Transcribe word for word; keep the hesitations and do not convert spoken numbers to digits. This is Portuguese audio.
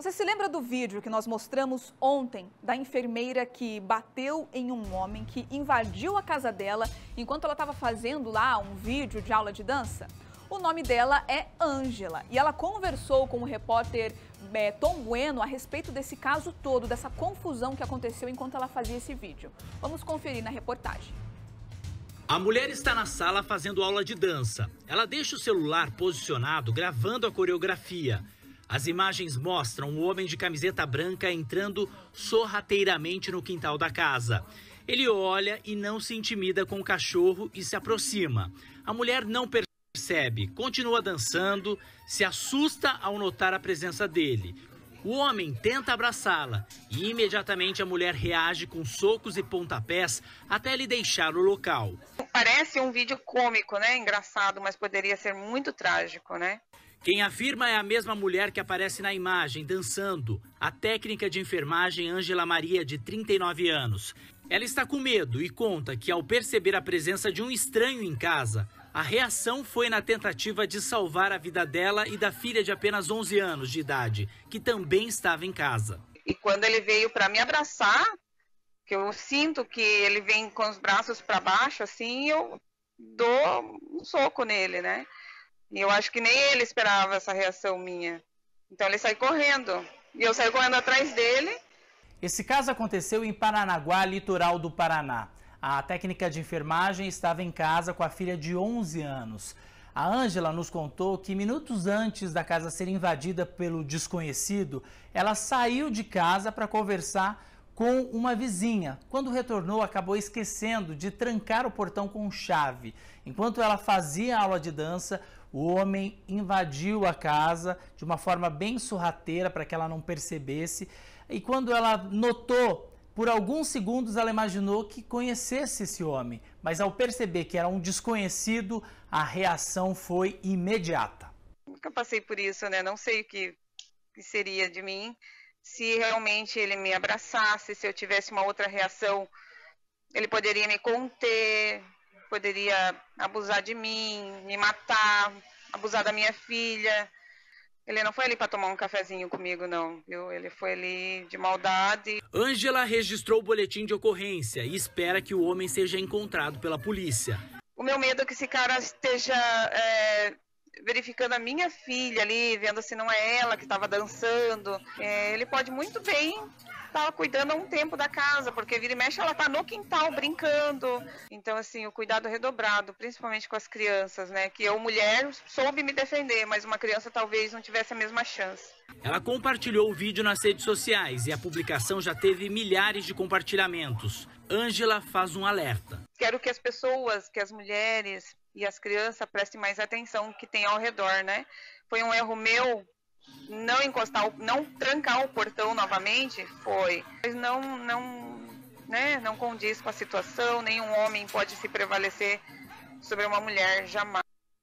Você se lembra do vídeo que nós mostramos ontem da enfermeira que bateu em um homem que invadiu a casa dela enquanto ela estava fazendo lá um vídeo de aula de dança? O nome dela é Ângela e ela conversou com o repórter é, Tom Bueno a respeito desse caso todo, dessa confusão que aconteceu enquanto ela fazia esse vídeo. Vamos conferir na reportagem. A mulher está na sala fazendo aula de dança. Ela deixa o celular posicionado gravando a coreografia. As imagens mostram um homem de camiseta branca entrando sorrateiramente no quintal da casa. Ele olha e não se intimida com o cachorro e se aproxima. A mulher não percebe, continua dançando, se assusta ao notar a presença dele. O homem tenta abraçá-la e imediatamente a mulher reage com socos e pontapés até ele deixar o local. Parece um vídeo cômico, né? Engraçado, mas poderia ser muito trágico, né? Quem afirma é a mesma mulher que aparece na imagem, dançando, a técnica de enfermagem Ângela Maria, de trinta e nove anos. Ela está com medo e conta que, ao perceber a presença de um estranho em casa, a reação foi na tentativa de salvar a vida dela e da filha de apenas onze anos de idade, que também estava em casa. E quando ele veio para me abraçar, que eu sinto que ele vem com os braços para baixo, assim, eu dou um soco nele, né? E eu acho que nem ele esperava essa reação minha. Então ele sai correndo. E eu saio correndo atrás dele. Esse caso aconteceu em Paranaguá, litoral do Paraná. A técnica de enfermagem estava em casa com a filha de onze anos. A Ângela nos contou que minutos antes da casa ser invadida pelo desconhecido, ela saiu de casa para conversar com uma vizinha. Quando retornou, acabou esquecendo de trancar o portão com chave. Enquanto ela fazia a aula de dança, o homem invadiu a casa de uma forma bem sorrateira para que ela não percebesse. E quando ela notou, por alguns segundos ela imaginou que conhecesse esse homem. Mas ao perceber que era um desconhecido, a reação foi imediata. Nunca passei por isso, né? Não sei o que, que seria de mim se realmente ele me abraçasse, se eu tivesse uma outra reação, ele poderia me conter, poderia abusar de mim, me matar, abusar da minha filha. Ele não foi ali para tomar um cafezinho comigo, não, viu? Ele foi ali de maldade. Ângela registrou o boletim de ocorrência e espera que o homem seja encontrado pela polícia. O meu medo é que esse cara esteja é, verificando a minha filha ali, vendo se não é ela que estava dançando. É, ele pode muito bem estar cuidando há um tempo da casa, porque vira e mexe ela está no quintal brincando. Então, assim, o cuidado redobrado, principalmente com as crianças, né? Que eu, mulher, soube me defender, mas uma criança talvez não tivesse a mesma chance. Ela compartilhou o vídeo nas redes sociais e a publicação já teve milhares de compartilhamentos. Ângela faz um alerta. Quero que as pessoas, que as mulheres e as crianças prestem mais atenção no que tem ao redor, né? Foi um erro meu não encostar, não trancar o portão novamente, foi. Mas não, não, né, não condiz com a situação, nenhum homem pode se prevalecer sobre uma mulher, jamais.